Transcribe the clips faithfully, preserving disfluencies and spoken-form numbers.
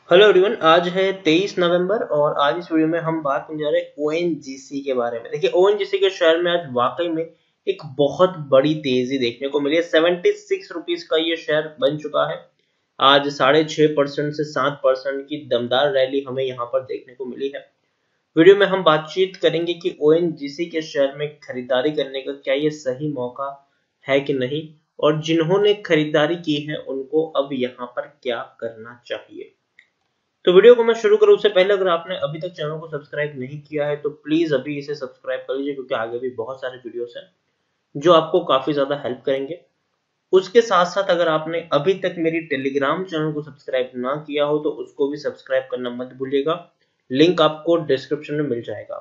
Hello everyone, आज है तेईस नवंबर और आज इस वीडियो में हम बात करने जा रहे हैं ओएनजीसी के बारे में। देखिए, ओएनजीसी के शेयर में आज वाकई में एक बहुत बड़ी तेजी देखने को मिली है। सेवेंटी सिक्स रुपीज का ये शेयर बन चुका है। आज साढ़े छह परसेंट से सात परसेंट की दमदार रैली हमें यहाँ पर देखने को मिली है। वीडियो में हम बातचीत करेंगे कि ओएनजीसी के शेयर में खरीदारी करने का क्या ये सही मौका है कि नहीं, और जिन्होंने खरीदारी की है उनको अब यहाँ पर क्या करना चाहिए। तो वीडियो को मैं शुरू करूं उससे पहले अगर आपने अभी तक चैनल को सब्सक्राइब नहीं किया है तो प्लीज अभी इसे सब्सक्राइब कर लीजिए, क्योंकि आगे भी बहुत सारे वीडियोस हैं जो आपको काफी ज्यादा हेल्प करेंगे। उसके साथ साथ अगर आपने अभी तक मेरी टेलीग्राम चैनल को सब्सक्राइब ना किया हो तो उसको भी सब्सक्राइब करना मत भूलिएगा, लिंक आपको डिस्क्रिप्शन में मिल जाएगा।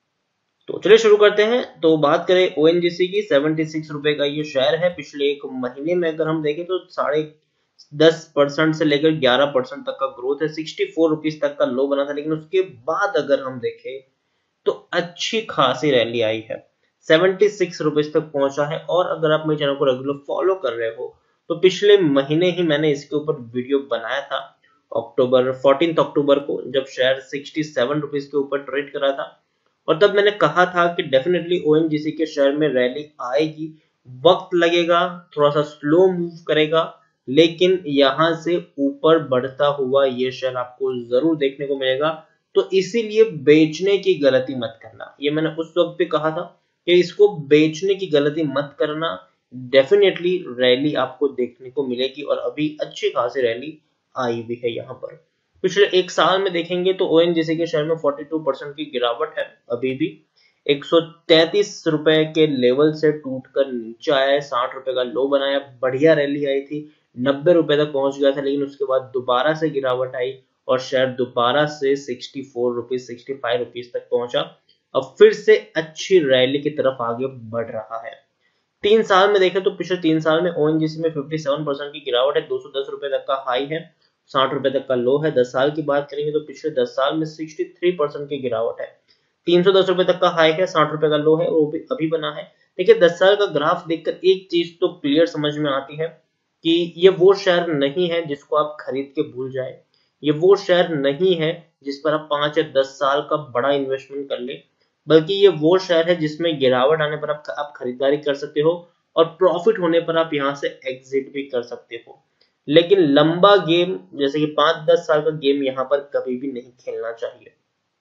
तो चलिए शुरू करते हैं। तो बात करें ओएनजीसी की, सेवेंटी सिक्स रुपए का ये शेयर है। पिछले एक महीने में अगर हम देखें तो साढ़े दस परसेंट से लेकर ग्यारह परसेंट तक का ग्रोथ है। सिक्सटी फोर रुपीज तक का लो बना था, लेकिन उसके बाद अगर हम देखें तो अच्छी खासी रैली आई है, सेवेंटी सिक्स रुपीज तक पहुंचा है। और अगर आप मेरे चैनल को रेगुलर फॉलो कर रहे हो तो पिछले महीने ही मैंने इसके ऊपर वीडियो बनाया था, अक्टूबर फोर्टीन अक्टूबर को, जब शेयर सिक्सटी सेवन रुपीज के ऊपर ट्रेड करा था। और तब मैंने कहा था कि डेफिनेटली ओएनजीसी के शेयर में रैली आएगी, वक्त लगेगा, थोड़ा सा स्लो मूव करेगा, लेकिन यहां से ऊपर बढ़ता हुआ ये शेयर आपको जरूर देखने को मिलेगा। तो इसीलिए बेचने की गलती मत करना, ये मैंने उस वक्त भी कहा था कि इसको बेचने की गलती मत करना। डेफिनेटली रैली आपको देखने को मिलेगी और अभी अच्छी खासी रैली आई भी है यहाँ पर। पिछले एक साल में देखेंगे तो ओएनजीसी के शेयर में बयालीस परसेंट की गिरावट है। अभी भी एक सौ तैंतीस रुपए के लेवल से टूटकर नीचे आया है, साठ रुपए का लो बनाया, बढ़िया रैली आई थी, नब्बे रुपए तक पहुंच गया था, लेकिन उसके बाद दोबारा से गिरावट आई और शेयर दोबारा से sixty four rupees sixty five rupees तक पहुंचा। अब फिर से अच्छी रैली की तरफ आगे बढ़ रहा है। तीन साल में देखें तो पिछले तीन साल में ओएनजीसी में सत्तावन परसेंट की गिरावट है, दो सौ दस रुपए तक का हाई है, साठ रुपए तक का लो है। दस साल की बात करेंगे तो पिछले दस साल में तिरसठ परसेंट की गिरावट है, तीन सौ दस रुपए तक का हाई है, साठ रुपए का लो है, वो भी अभी बना है। देखिए, दस साल का ग्राफ देखकर एक चीज तो क्लियर समझ में आती है कि ये वो शेयर नहीं है जिसको आप खरीद के भूल जाए। ये वो शेयर नहीं है जिस पर आप पांच या दस साल का बड़ा इन्वेस्टमेंट कर ले, बल्कि ये वो शेयर है जिसमें गिरावट आने पर आप, आप खरीदारी कर सकते हो और प्रॉफिट होने पर आप यहां से एग्जिट भी कर सकते हो। लेकिन लंबा गेम जैसे कि पांच दस साल का गेम यहाँ पर कभी भी नहीं खेलना चाहिए।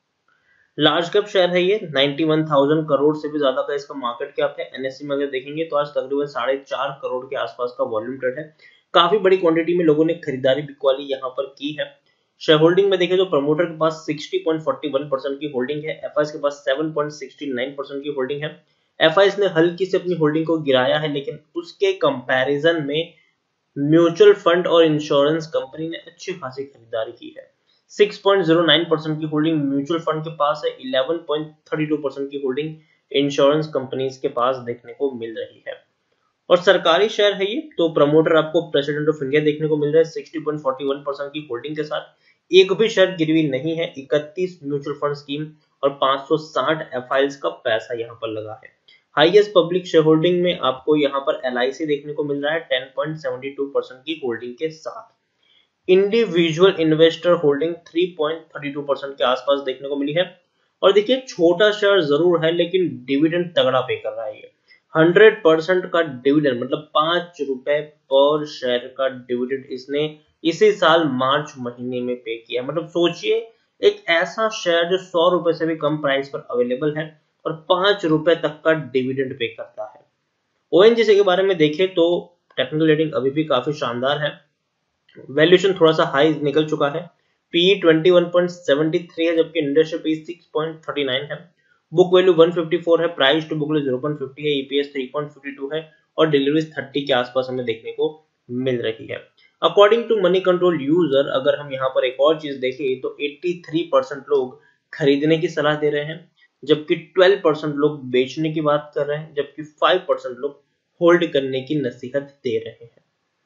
लार्ज कैप शेयर है ये, इक्यानवे हज़ार करोड़ से भी ज्यादा का इसका मार्केट कैप है। एनएससी में अगर देखेंगे तो आज तकरीबन साढ़े चार करोड़ के आसपास का वॉल्यूम ट्रेड है। काफी बड़ी क्वांटिटी में लोगों ने खरीदारी बिक वाली यहाँ पर की है। शेयर होल्डिंग में देखें तो प्रमोटर के पास साठ पॉइंट फोर वन परसेंट की होल्डिंग है, एफआईएस के पास सात पॉइंट सिक्स नाइन परसेंट की होल्डिंग है। एफआईएस ने हल्की से अपनी होल्डिंग को गिराया है, लेकिन उसके कंपैरिजन में म्यूचुअल फंड और इंश्योरेंस कंपनी ने अच्छी खासी खरीदारी की है। Six point zero nine percent की होल्डिंग म्यूचुअल फंड के पास है, eleven point three two percent की होल्डिंग इंश्योरेंस कंपनीज के पास देखने को मिल रही है। और सरकारी शेयर है ये, तो प्रमोटर आपको प्रेसिडेंट ऑफ इंडिया देखने को मिल रहा है sixty point four one percent की होल्डिंग के साथ। एक भी शेयर गिरवी नहीं है, इकतीस म्यूचुअल फंड स्कीम और पांच सौ साठ एफआईएल्स का पैसा यहाँ पर लगा है। हाईएस्ट पब्लिक शेयर होल्डिंग में आपको यहाँ पर एलआईसी देखने को मिल रहा है ten point seven two percent की होल्डिंग के साथ। Individual investor holding three point three two percent के आसपास देखने को मिली है। और देखिए, छोटा शेयर जरूर है लेकिन डिविडेंड तगड़ा पे कर रहा है ये। हंड्रेड परसेंट का डिविडेंड मतलब पांच रुपए पर शेयर का डिविडेंड इसने इसी साल मार्च महीने में पे किया। मतलब सोचिए, एक ऐसा शेयर जो सौ रुपए से भी कम प्राइस पर अवेलेबल है और पांच रुपए तक का डिविडेंड पे करता है। ओएनजीसी के बारे में देखें तो टेक्निकल रेटिंग अभी भी काफी शानदार है, वैल्यूएशन थोड़ा सा हाई निकल चुका है, PE twenty one point seven three है, जबकि industry P six point three nine है, book value one fifty four है, price to book value zero point fifty है, EPS three point fifty two है और डिलीवरीज थर्टी के आसपास हमें देखने को मिल रही है। According to Moneycontrol user, अगर हम यहाँ पर एक और चीज देखें तो तिरासी परसेंट लोग खरीदने की सलाह दे रहे हैं, जबकि ट्वेल्व परसेंट लोग बेचने की बात कर रहे हैं, जबकि फाइव परसेंट लोग होल्ड करने की नसीहत दे रहे हैं।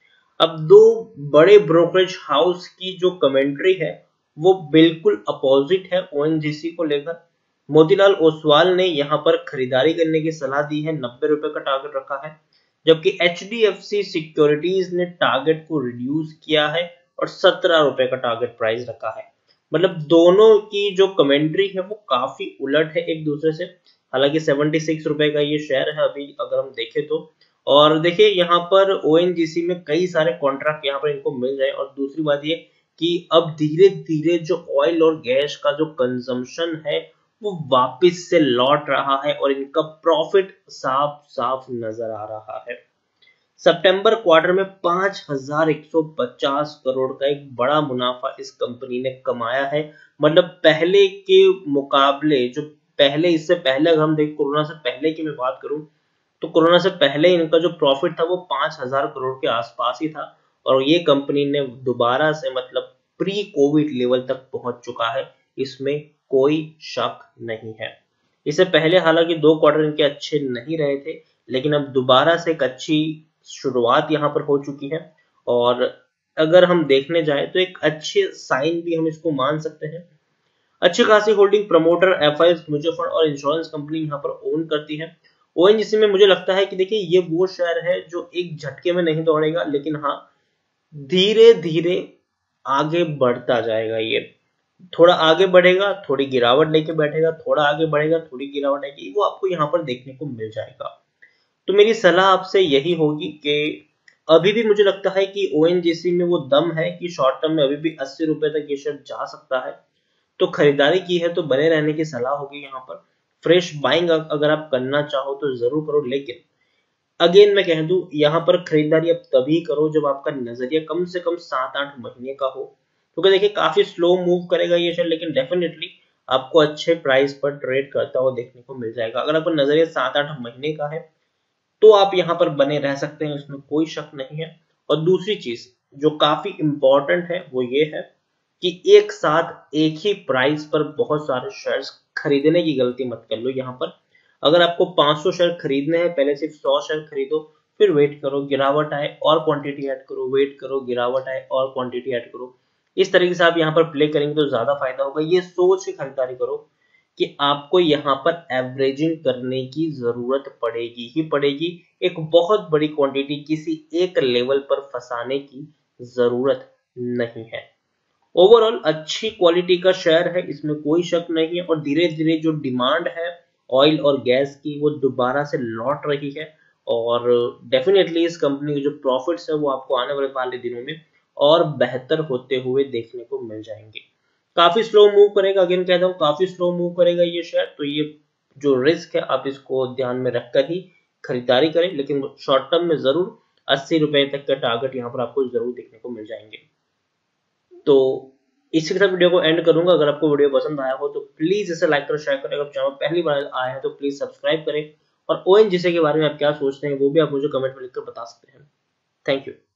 अब दो बड़े ब्रोकरेज हाउस की जो कमेंट्री है वो बिल्कुल अपोजिट है ओएनजीसी को लेकर। मोतीलाल ओसवाल ने यहां पर खरीदारी करने की सलाह दी है, नब्बे रुपए का टारगेट रखा है, जबकि एचडीएफसी सिक्योरिटीज ने टारगेट को रिड्यूस किया है और सत्रह रुपए का टारगेट प्राइस रखा है। मतलब दोनों की जो कमेंट्री है वो काफी उलट है एक दूसरे से। हालांकि सेवेंटी सिक्स रुपए का ये शेयर है अभी अगर हम देखें तो। और देखिए यहाँ पर ओएनजीसी में कई सारे कॉन्ट्रैक्ट यहाँ पर इनको मिल रहे हैं। और दूसरी बात ये कि अब धीरे धीरे जो ऑयल और गैस का जो कंजम्पशन है वो वापस से लौट रहा है और इनका प्रॉफिट साफ साफ नजर आ रहा है। सितंबर क्वार्टर में पांच हज़ार एक सौ पचास करोड़ का एक बड़ा मुनाफा इस कंपनी ने कमाया है। मतलब पहले के मुकाबले जो पहले इससे पहले अगर हम देख कोरोना से पहले की मैं बात करूं तो कोरोना से पहले इनका जो प्रॉफिट था वो पांच हज़ार करोड़ के आसपास ही था। और ये कंपनी ने दोबारा से मतलब प्री कोविड लेवल तक पहुंच चुका है, इसमें कोई शक नहीं है। इससे पहले हालांकि दो क्वार्टर इनके अच्छे नहीं रहे थे, लेकिन अब दोबारा से एक अच्छी शुरुआत यहाँ पर हो चुकी है। और अगर हम देखने जाए तो एक अच्छे साइन भी हम इसको मान सकते हैं। अच्छी खासी holding promoter, FIIs, mutual fund और इंश्योरेंस कंपनी यहाँ पर ओन करती है। ओएनजीसी में मुझे लगता है कि देखिए ये वो शेयर है जो एक झटके में नहीं दौड़ेगा, लेकिन हाँ धीरे धीरे आगे बढ़ता जाएगा। ये थोड़ा आगे बढ़ेगा, थोड़ी गिरावट लेके बैठेगा, थोड़ा आगे बढ़ेगा, थोड़ी गिरावट आएगी, वो आपको यहाँ पर देखने को मिल जाएगा। तो मेरी सलाह आपसे यही होगी कि अभी भी मुझे लगता है कि ओएनजीसी में वो दम है कि शॉर्ट टर्म में अभी भी अस्सी रुपए तक ये शेयर जा सकता है। तो खरीदारी की है तो बने रहने की सलाह होगी। यहाँ पर फ्रेश बाइंग अगर आप करना चाहो तो जरूर करो, लेकिन अगेन मैं कह दूं यहाँ पर खरीदारी अब तभी करो जब आपका नजरिया कम से कम सात आठ महीने का हो। क्योंकि देखिए काफी स्लो मूव करेगा ये शेयर, लेकिन डेफिनेटली आपको अच्छे प्राइस पर ट्रेड करता हुआ देखने को मिल जाएगा। अगर आपका नजरिया सात आठ महीने का है तो आप यहाँ पर बने रह सकते हैं, इसमें कोई शक नहीं है। और दूसरी चीज जो काफी इंपॉर्टेंट है वो ये है कि एक साथ एक ही प्राइस पर बहुत सारे शेयर्स खरीदने की गलती मत कर लो। यहाँ पर अगर आपको पाँच सौ शेयर खरीदने हैं, पहले सिर्फ सौ शेयर खरीदो, फिर वेट करो गिरावट आए और क्वांटिटी ऐड करो, वेट करो गिरावट आए और क्वांटिटी ऐड करो। इस तरीके से आप यहाँ पर प्ले करेंगे तो ज्यादा फायदा होगा। ये सोच के खरीदारी करो कि आपको यहाँ पर एवरेजिंग करने की जरूरत पड़ेगी ही पड़ेगी। एक बहुत बड़ी क्वांटिटी किसी एक लेवल पर फंसाने की जरूरत नहीं है। ओवरऑल अच्छी क्वालिटी का शेयर है, इसमें कोई शक नहीं है। और धीरे धीरे जो डिमांड है ऑयल और गैस की वो दोबारा से लौट रही है। और डेफिनेटली इस कंपनी के जो प्रॉफिट्स है वो आपको आने वाले वाले दिनों में और बेहतर होते हुए देखने को मिल जाएंगे। काफी स्लो मूव करेगा, अगेन कहता हूँ काफी स्लो मूव करेगा ये शेयर। तो ये जो रिस्क है आप इसको ध्यान में रखकर ही खरीदारी करें, लेकिन शॉर्ट टर्म में जरूर अस्सी रुपए तक का टारगेट यहाँ पर आपको जरूर देखने को मिल जाएंगे। तो इसी के साथ वीडियो को एंड करूंगा। अगर आपको वीडियो पसंद आया हो तो प्लीज इसे लाइक करो, शेयर करें। अगर चैनल पहली बार आए हैं तो प्लीज सब्सक्राइब करें। और ओएनजीसी के बारे में आप क्या सोचते हैं वो भी आप मुझे कमेंट में लिखकर बता सकते हैं। Thank you.